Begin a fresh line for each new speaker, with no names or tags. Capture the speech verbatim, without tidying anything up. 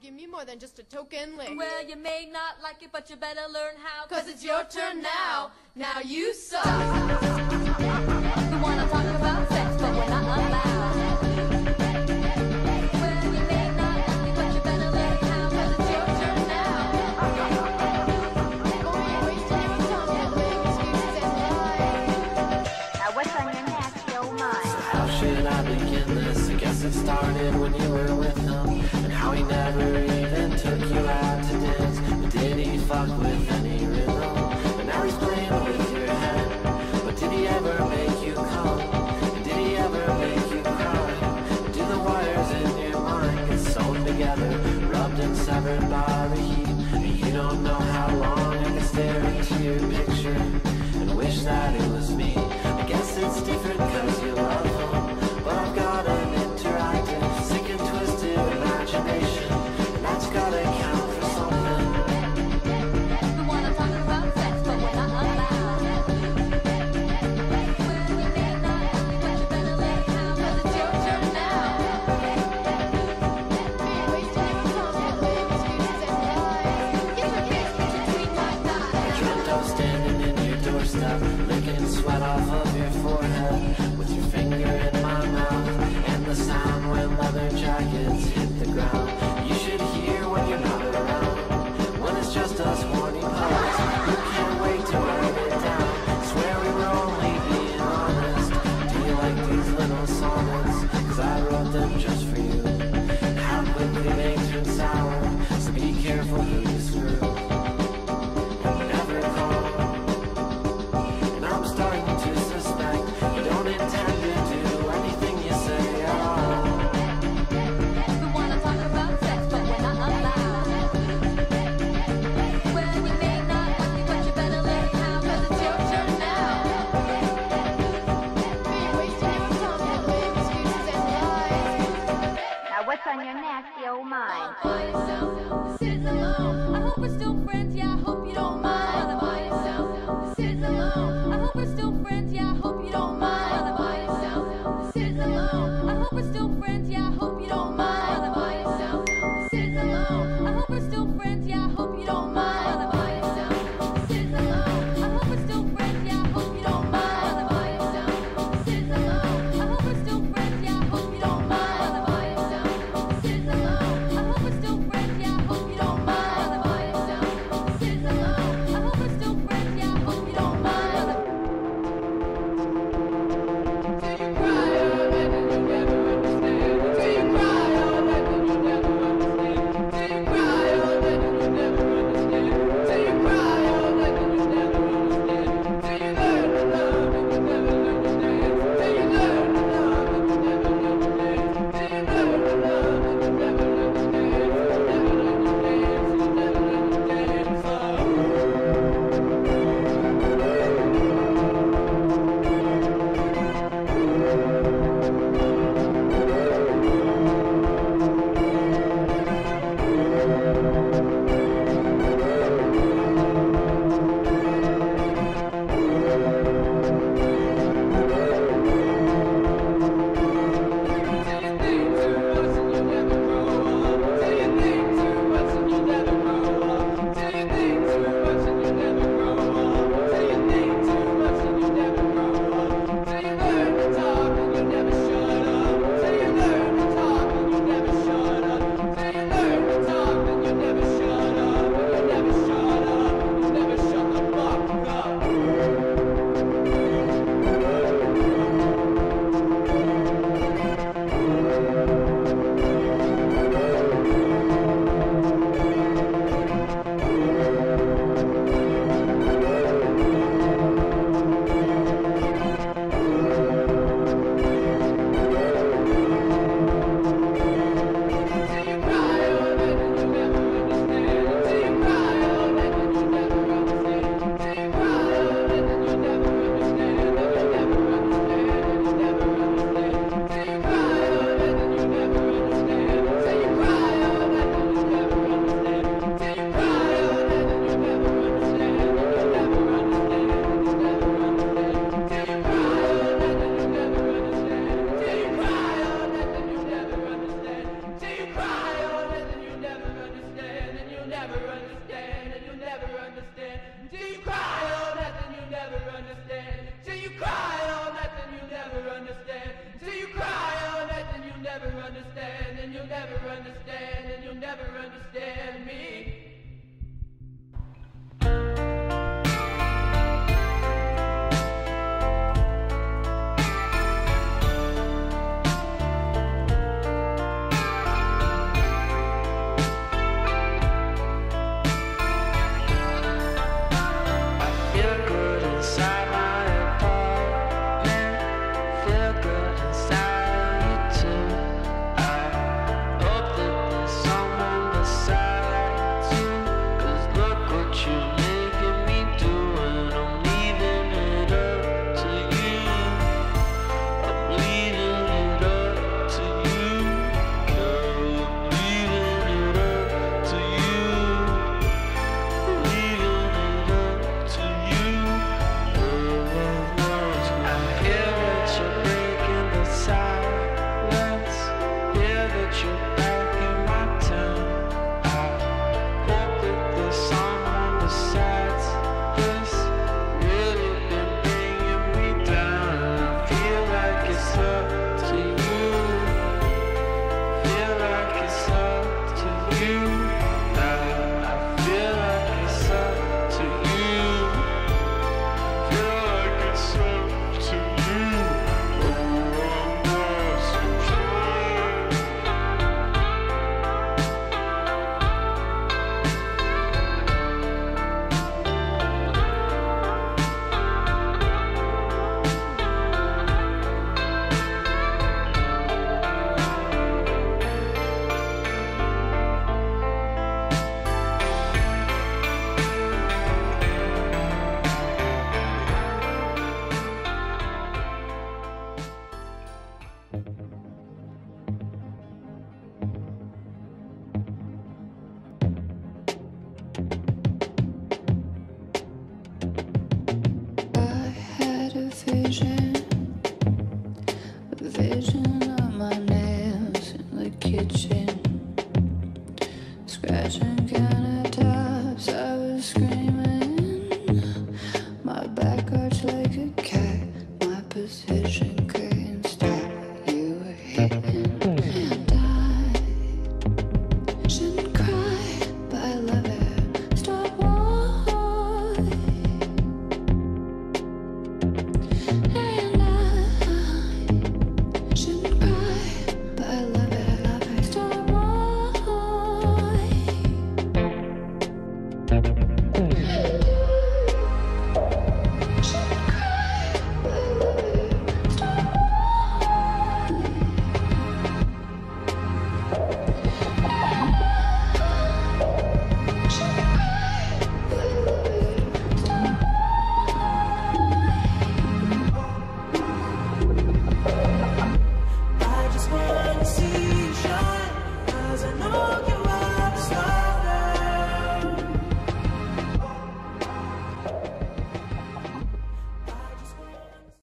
give me more than just a token lick.
Well, you may not like it, but you better learn how.
Cause it's your turn now. Now you suck.
We wanna talk about sex, but we're not allowed. Well, you may not like it, but you better learn how. Cause it's your turn now.
Oh, you're wasting your time peddling excuses and lies.
Now what's on your nasty old mind?
How should I begin this? I guess it started when you were with him, and how he never even took you out to dance. But did he fuck with any rhythm? And now he's playing with your head. But did he ever make you come? And did he ever make you cry? And do the wires in your mind get sewn together, rubbed and severed by the heat? And you don't know how long I can stare into your picture and wish that it was me. I guess it's different cause you love him, but I've got an interactive, sick and twisted imagination, and that's gotta count for something.
We wanna talk about sex, but we're not allowed. Well, you may not like it, but you better learn how. Cause it's your turn now.
You're wasting your time peddling excuses and lies. Get your face between my thighs.
Dreamt of standing in your doorstep, licking sweat off of your forehead, with your finger in my mouth, and the sound when leather jackets hit the ground. You should hear when you're not around, when it's just us horny pups who can't wait to write it down. Swear we were only being honest. Do you like these little sonnets? Cause I wrote them just for you. How quickly they turn sour, so be careful who you screw. Never call, and I'm starting to suspect you don't intend
kitchen, scratching countertops. I was screaming. My back arched like a cat. My position crazy.